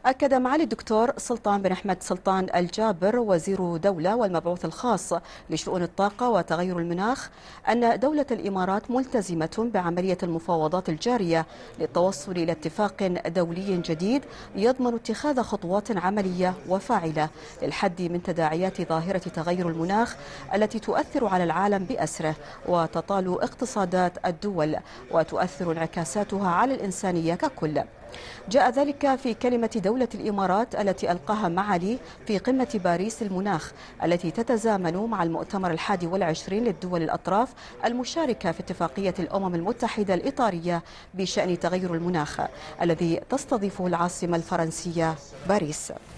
أكد معالي الدكتور سلطان بن أحمد سلطان الجابر وزير دولة والمبعوث الخاص لشؤون الطاقة وتغير المناخ أن دولة الإمارات ملتزمة بعملية المفاوضات الجارية للتوصل إلى اتفاق دولي جديد يضمن اتخاذ خطوات عملية وفاعلة للحد من تداعيات ظاهرة تغير المناخ التي تؤثر على العالم بأسره وتطال اقتصادات الدول وتؤثر انعكاساتها على الإنسانية ككل. جاء ذلك في كلمة دولة الإمارات التي ألقاها معالي في قمة باريس المناخ التي تتزامن مع المؤتمر 21 للدول الأطراف المشاركة في اتفاقية الأمم المتحدة الإطارية بشأن تغير المناخ الذي تستضيفه العاصمة الفرنسية باريس.